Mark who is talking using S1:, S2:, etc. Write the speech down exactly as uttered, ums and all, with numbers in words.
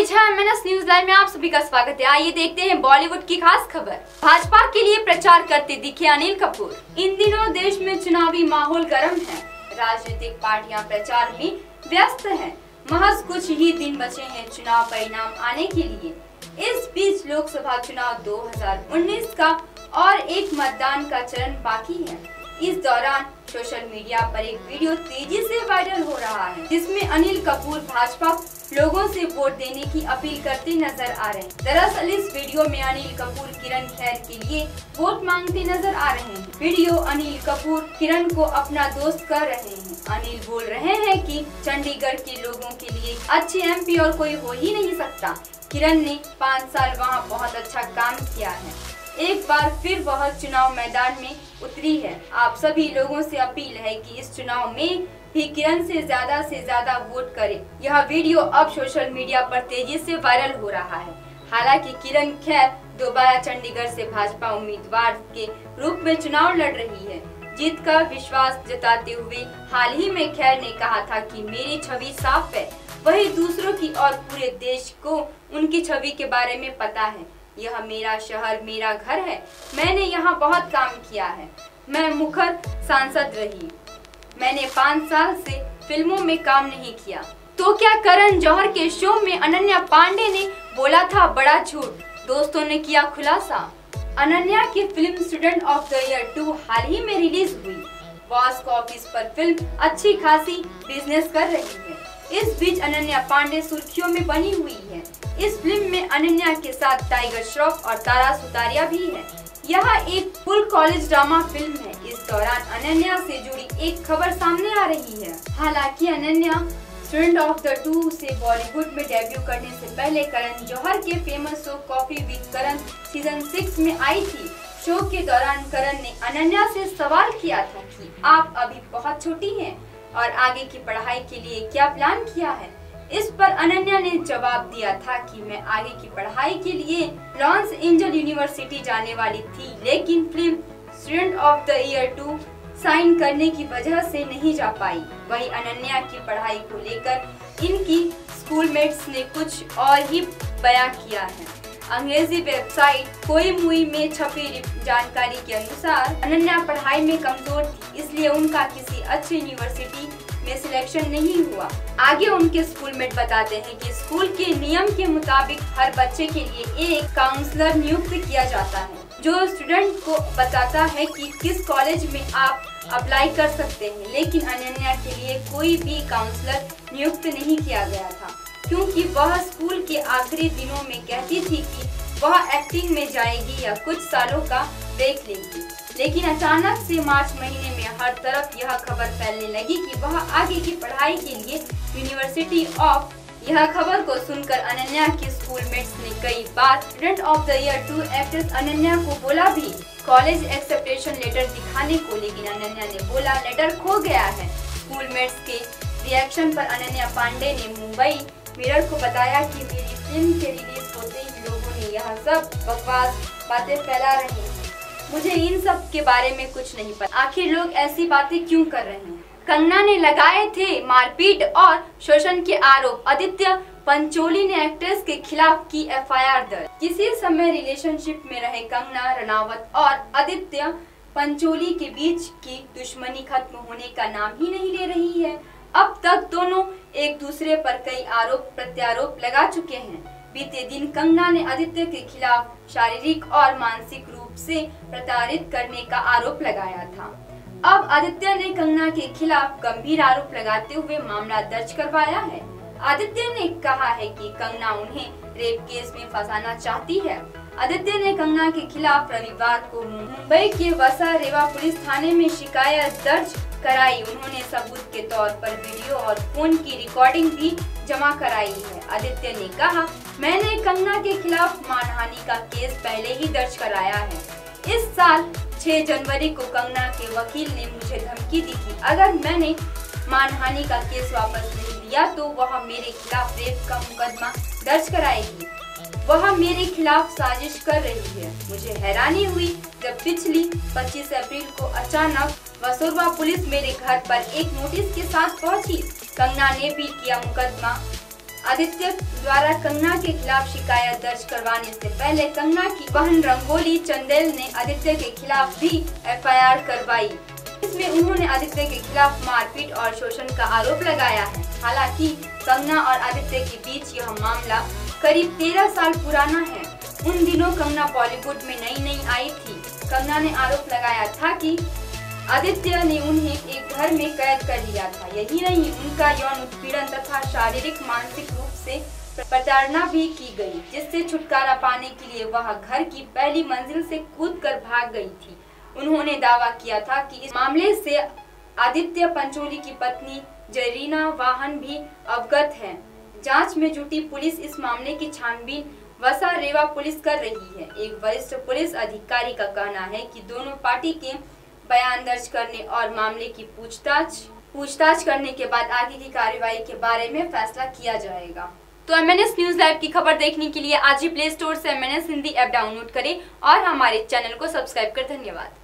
S1: विजय मेनस news live में आप सभी का स्वागत है। आइए देखते हैं बॉलीवुड की खास खबर। भाजपा के लिए प्रचार करते दिखे अनिल कपूर। इन दिनों देश में चुनावी माहौल गर्म है। राजनीतिक पार्टियां प्रचार में व्यस्त हैं। महज कुछ ही दिन बचे हैं चुनाव परिणाम आने के लिए। इस बीच लोकसभा चुनाव दो हज़ार उन्नीस का और एक मतदान का चरण बाकी है। इस दौरान सोशल मीडिया पर एक वीडियो तेजी से वायरल हो रहा है, जिसमें अनिल कपूर भाजपा लोगों से वोट देने की अपील करते नजर आ रहे हैं। दरअसल इस वीडियो में अनिल कपूर किरण खेर के लिए वोट मांगते नजर आ रहे हैं। वीडियो अनिल कपूर किरण को अपना दोस्त कर रहे हैं। अनिल बोल रहे हैं कि चंडीगढ़ के लोगों के लिए अच्छी एमपी और कोई हो ही नहीं सकता। किरण ने पाँच साल वहाँ बहुत अच्छा काम किया है। एक बार फिर वह चुनाव मैदान में उतरी है। आप सभी लोगों से अपील है कि इस चुनाव में भी किरण से ज्यादा से ज्यादा वोट करें। यह वीडियो अब सोशल मीडिया पर तेजी से वायरल हो रहा है। हालांकि किरण खेर दोबारा चंडीगढ़ से भाजपा उम्मीदवार के रूप में चुनाव लड़ रही है। जीत का विश्वास जताते हुए हाल ही में खेर ने कहा था कि मेरी छवि साफ है, वही दूसरों की और पूरे देश को उनकी छवि के बारे में पता है। यह मेरा शहर मेरा घर है। मैंने यहाँ बहुत काम किया है। मैं मुखर सांसद रही। मैंने पाँच साल से फिल्मों में काम नहीं किया। तो क्या करण जौहर के शो में अनन्या पांडे ने बोला था बड़ा झूठ? दोस्तों ने किया खुलासा। अनन्या की film Student of the Year two हाल ही में रिलीज हुई। बॉक्स ऑफिस पर फिल्म अच्छी खासी बिजनेस कर रही है। इस बीच अनन्या पांडे सुर्खियों में बनी हुई है। इस फिल्म में अनन्या के साथ टाइगर श्रॉफ और तारा सुतारिया भी है। यह एक फुल कॉलेज ड्रामा फिल्म है। इस दौरान अनन्या से जुड़ी एक खबर सामने आ रही है। हालांकि Ananya Student of the two से बॉलीवुड में डेब्यू करने से पहले करण जौहर के famous show Coffee with Karan season six में आई थी। शो के दौरान करण ने अनन्या से सवाल किया था कि आप अभी बहुत छोटी हैं और आगे की पढ़ाई के लिए क्या प्लान किया है। इस पर अनन्या ने जवाब दिया था कि मैं आगे की पढ़ाई के लिए लॉस एंजल्स यूनिवर्सिटी जाने वाली थी, लेकिन film Student of the Year two sign करने की वजह से नहीं जा पाई। वही अनन्या की पढ़ाई को लेकर इनकी स्कूलमेट्स ने कुछ और ही बयां किया है। अंग्रेजी वेबसाइट कोई मुई में छपी जानकारी के अनुसार अनन्या पढ़ाई में कमजोर थी, इसलिए उनका किसी अच्छी यूनिवर्सिटी में सिलेक्शन नहीं हुआ। आगे उनके स्कूलमेट बताते हैं कि स्कूल के नियम के मुताबिक हर बच्चे के लिए एक काउंसलर नियुक्त किया जाता है, जो स्टूडेंट को बताता है कि किस कॉलेज में आप अप्लाई कर सकते हैं। लेकिन अनन्या के लिए कोई भी काउंसलर नियुक्त नहीं किया गया था, क्योंकि वह स्कूल के आखिरी दिनों में कहती थी कि वह एक्टिंग में जाएगी या कुछ सालों का ब्रेक लेगी। लेकिन अचानक से मार्च महीने में हर तरफ यह खबर फैलने लगी कि वह आगे की पढ़ाई के लिए यूनिवर्सिटी ऑफ। यह खबर को सुनकर अनन्या के स्कूलमेट्स ने कई बार Student of the Year two actress Ananya को बोला भी कॉलेज एक्सेप्टेशन लेटर दिखाने को, लेकिन अनन्या ने बोला लेटर खो गया है। स्कूलमेट्स के रिएक्शन पर अनन्या पांडे ने मुंबई मिरर को बताया कि मेरी फिल्म के रिलीज होते ही लोगों ने यह सब बकवास बातें फैला रही हैं। मुझे इन सब के बारे में कुछ नहीं पता। आखिर लोग ऐसी बातें क्यों कर रहे हैं? कंगना ने लगाए थे मारपीट और शोषण के आरोप। आदित्य पंचोली ने एक्ट्रेस के खिलाफ की एफ आई आर दर्ज। किसी समय रिलेशनशिप में रहे कंगना रनावत और आदित्य पंचोली के बीच की दुश्मनी खत्म होने का नाम ही नहीं ले रही है। अब तक दोनों एक दूसरे पर कई आरोप प्रत्यारोप लगा चुके हैं। बीते दिन कंगना ने आदित्य के खिलाफ शारीरिक और मानसिक रूप से प्रताड़ित करने का आरोप लगाया था। अब आदित्य ने कंगना के खिलाफ गंभीर आरोप लगाते हुए मामला दर्ज करवाया है। आदित्य ने कहा है कि कंगना उन्हें रेप केस में फंसाना चाहती है। आदित्य ने कंगना के खिलाफ रविवार को मुंबई के वसा रेवा पुलिस थाने में शिकायत दर्ज कराई। उन्होंने सबूत के तौर पर वीडियो और फोन की रिकॉर्डिंग भी जमा कराई है। आदित्य ने कहा, मैंने कंगना के खिलाफ मानहानि का केस पहले ही दर्ज कराया है। इस साल छह जनवरी को कंगना के वकील ने मुझे धमकी दी कि अगर मैंने मानहानि का केस वापस नहीं लिया तो वह मेरे खिलाफ रेप का मुकदमा दर्ज कराएगी। वह मेरे खिलाफ साजिश कर रही है। मुझे हैरानी हुई जब पिछली पच्चीस अप्रैल को अचानक वसुरवा पुलिस मेरे घर पर एक नोटिस के साथ पहुंची। कंगना ने भी किया मुकदमा आदित्य द्वारा कंगना के खिलाफ शिकायत दर्ज करवाने से पहले कंगना की बहन रंगोली चंदेल ने आदित्य के खिलाफ भी एफ आई आर करवाई। इसमें उन्होंने आदित्य के खिलाफ मारपीट और शोषण का आरोप लगाया है। हालांकि कंगना और आदित्य के बीच यह मामला करीब तेरह साल पुराना है। उन दिनों कंगना बॉलीवुड में नई नई आई थी। कंगना ने आरोप लगाया था कि आदित्य ने उन्हें एक घर में कैद कर लिया था। यही नहीं, उनका यौन उत्पीड़न तथा शारीरिक मानसिक रूप से प्रताड़ना भी की गई, जिससे छुटकारा पाने के लिए वह घर की पहली मंजिल से कूदकर भाग गई थी। उन्होंने दावा किया था कि इस मामले से आदित्य पंचोली की पत्नी जरीना वाहन भी अवगत है। जांच में जुटी पुलिस इस मामले की छानबीन वसा रेवा पुलिस कर रही है। एक वरिष्ठ पुलिस अधिकारी का कहना है कि दोनों पार्टी के बयान दर्ज करने और मामले की पूछताछ पूछताछ करने के बाद आगे की कार्रवाई के बारे में फैसला किया जाएगा। तो M N S news live की खबर देखने के लिए आज ही प्ले स्टोर से M N S Hindi app download करें और हमारे चैनल को सब्सक्राइब कर धन्यवाद।